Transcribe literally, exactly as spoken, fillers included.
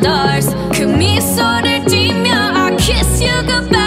stars. 그 미소를 띠며 I kiss you goodbye.